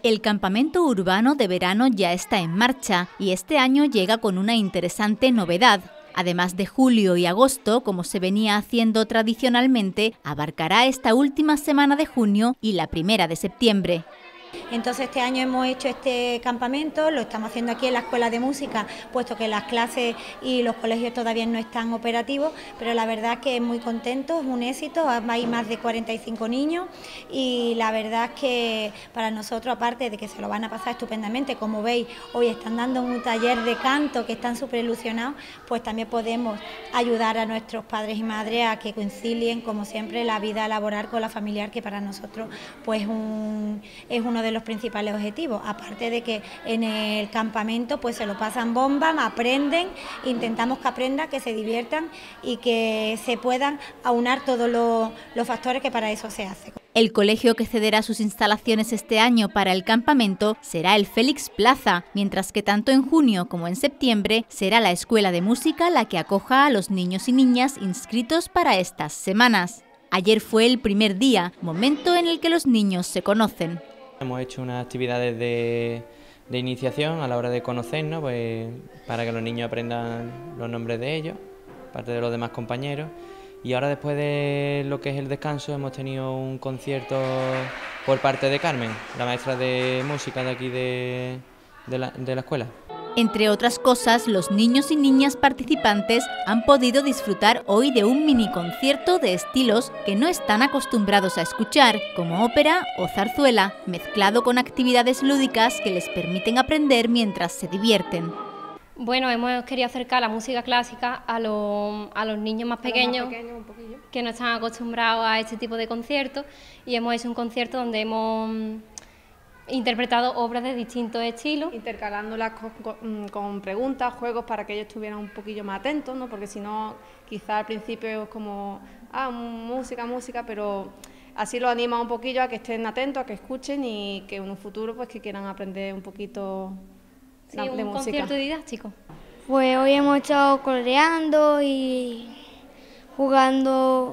El campamento urbano de verano ya está en marcha y este año llega con una interesante novedad. Además de julio y agosto, como se venía haciendo tradicionalmente, abarcará esta última semana de junio y la primera de septiembre. Entonces este año hemos hecho este campamento, lo estamos haciendo aquí en la Escuela de Música, puesto que las clases y los colegios todavía no están operativos, pero la verdad que es muy contento, es un éxito, hay más de 45 niños y la verdad que para nosotros, aparte de que se lo van a pasar estupendamente, como veis, hoy están dando un taller de canto que están súper ilusionados, pues también podemos ayudar a nuestros padres y madres a que concilien, como siempre, la vida laboral con la familiar, que para nosotros pues es uno de los principales objetivos, aparte de que en el campamento pues se lo pasan bomba, aprenden, intentamos que aprendan, que se diviertan y que se puedan aunar todos los factores que para eso se hace. El colegio que cederá sus instalaciones este año para el campamento será el Félix Plaza, mientras que tanto en junio como en septiembre será la Escuela de Música la que acoja a los niños y niñas inscritos para estas semanas. Ayer fue el primer día, momento en el que los niños se conocen. Hemos hecho unas actividades de iniciación a la hora de conocernos, pues, para que los niños aprendan los nombres de ellos, aparte de los demás compañeros. Y ahora, después de lo que es el descanso, hemos tenido un concierto por parte de Carmen, la maestra de música de aquí de la escuela. Entre otras cosas, los niños y niñas participantes han podido disfrutar hoy de un mini concierto de estilos que no están acostumbrados a escuchar, como ópera o zarzuela, mezclado con actividades lúdicas que les permiten aprender mientras se divierten. Bueno, hemos querido acercar la música clásica a los niños más pequeños que no están acostumbrados a este tipo de conciertos, y hemos hecho un concierto donde hemos interpretado obras de distintos estilos, intercalándolas con preguntas, juegos, para que ellos estuvieran un poquillo más atentos, ¿no? Porque si no, quizá al principio es como, música, pero así lo anima un poquillo a que estén atentos, a que escuchen y que en un futuro pues que quieran aprender un poquito de música. Un concierto didáctico. Pues hoy hemos estado coloreando y jugando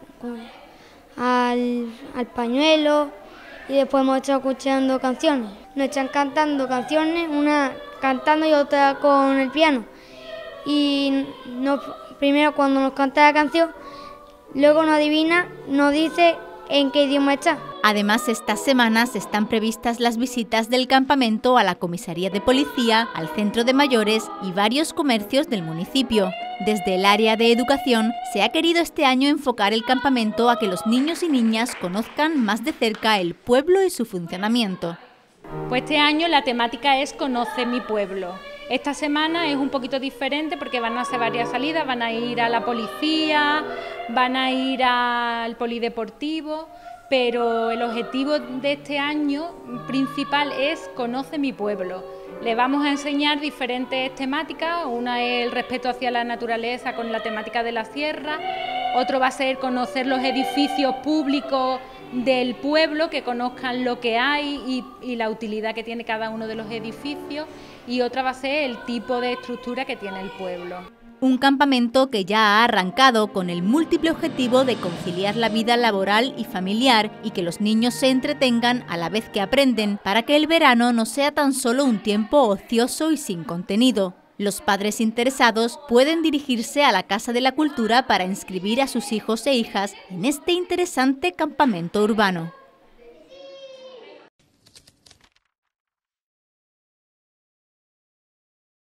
al pañuelo. Y después hemos estado escuchando canciones. Nos están cantando canciones, una cantando y otra con el piano. Y primero cuando nos canta la canción, luego nos adivina, nos dice en qué idioma está. Además, estas semanas están previstas las visitas del campamento a la comisaría de policía, al centro de mayores y varios comercios del municipio. Desde el área de educación se ha querido este año enfocar el campamento a que los niños y niñas conozcan más de cerca el pueblo y su funcionamiento. Pues este año la temática es Conoce mi pueblo. Esta semana es un poquito diferente porque van a hacer varias salidas, van a ir a la policía, van a ir al polideportivo, pero el objetivo de este año principal es Conoce mi pueblo. Le vamos a enseñar diferentes temáticas, una es el respeto hacia la naturaleza con la temática de la sierra, otro va a ser conocer los edificios públicos del pueblo, que conozcan lo que hay y la utilidad que tiene cada uno de los edificios, y otra va a ser el tipo de estructura que tiene el pueblo. Un campamento que ya ha arrancado con el múltiple objetivo de conciliar la vida laboral y familiar y que los niños se entretengan a la vez que aprenden, para que el verano no sea tan solo un tiempo ocioso y sin contenido. Los padres interesados pueden dirigirse a la Casa de la Cultura para inscribir a sus hijos e hijas en este interesante campamento urbano.